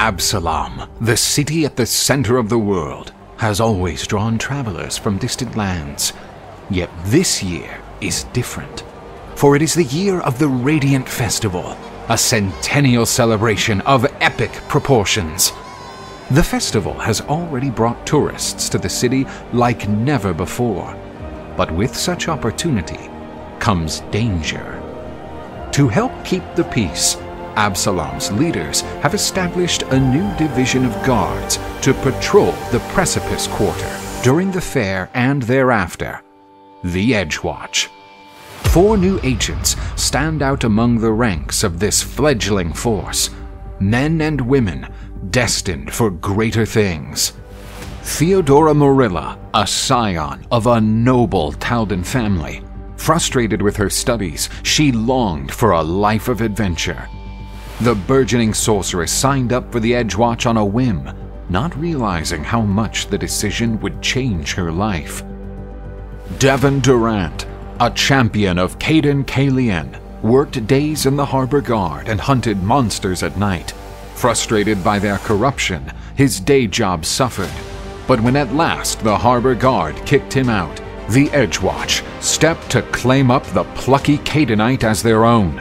Absalom, the city at the center of the world, has always drawn travelers from distant lands. Yet this year is different, for it is the year of the Radiant Festival, a centennial celebration of epic proportions. The festival has already brought tourists to the city like never before, but with such opportunity comes danger. To help keep the peace, Absalom's leaders have established a new division of guards to patrol the Precipice Quarter during the fair and thereafter, the Edgewatch. 4 new agents stand out among the ranks of this fledgling force, men and women destined for greater things. Theodora Morilla, a scion of a noble Taldan family. Frustrated with her studies, she longed for a life of adventure. The burgeoning sorceress signed up for the Edgewatch on a whim, not realizing how much the decision would change her life. Devon Durant, a champion of Caden Kalien, worked days in the harbor guard and hunted monsters at night. Frustrated by their corruption, his day job suffered. But when at last the harbor guard kicked him out, the Edgewatch stepped to claim up the plucky Cadenite as their own.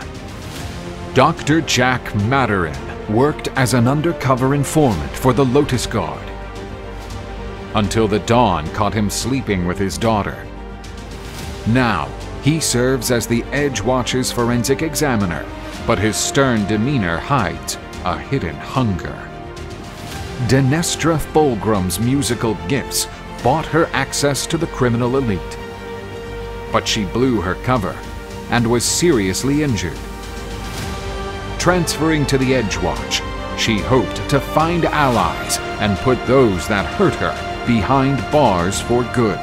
Dr. Jack Madarin worked as an undercover informant for the Lotus Guard, until the dawn caught him sleeping with his daughter. Now, he serves as the Edgewatch's forensic examiner, but his stern demeanor hides a hidden hunger. Denestra Fulgrim's musical gifts bought her access to the criminal elite, but she blew her cover and was seriously injured. Transferring to the Edgewatch, she hoped to find allies and put those that hurt her behind bars for good.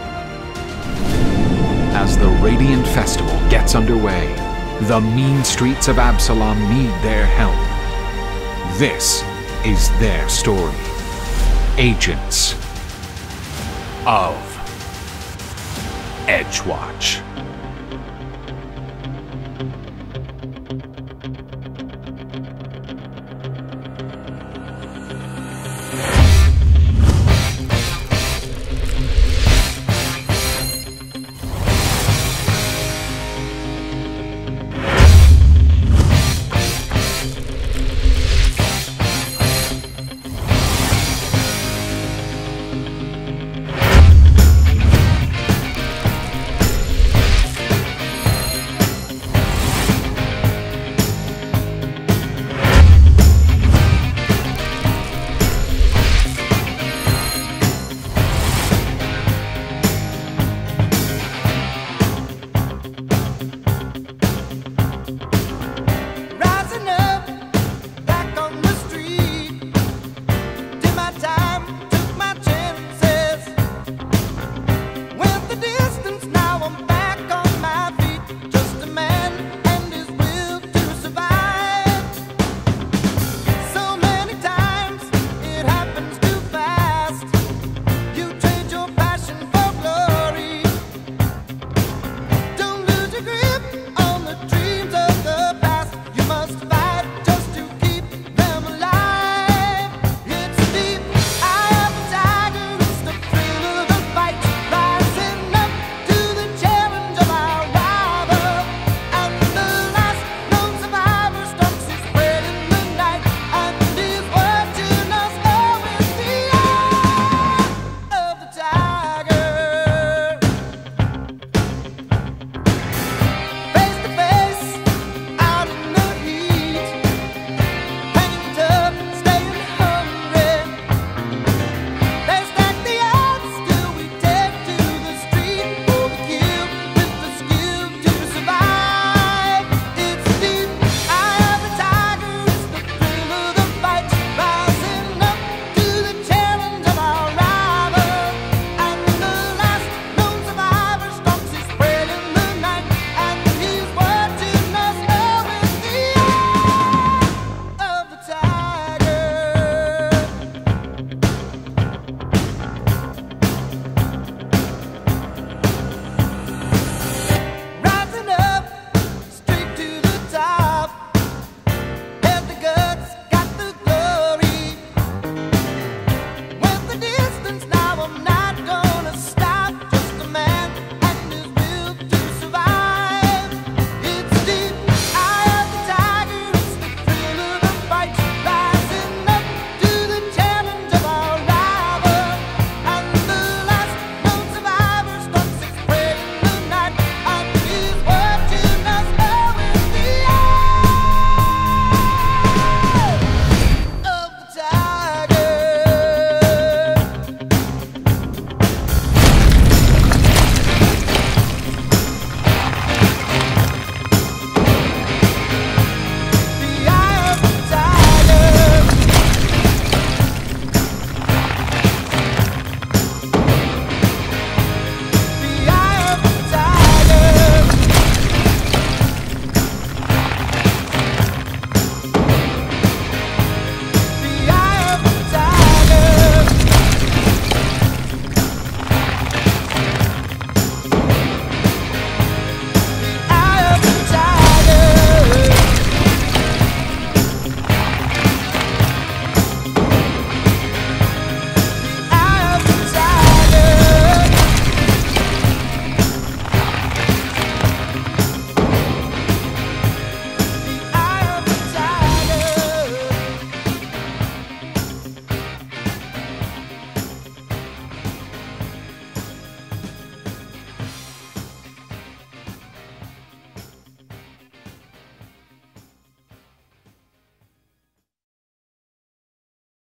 As the Radiant Festival gets underway, the mean streets of Absalom need their help. This is their story. Agents of Edgewatch.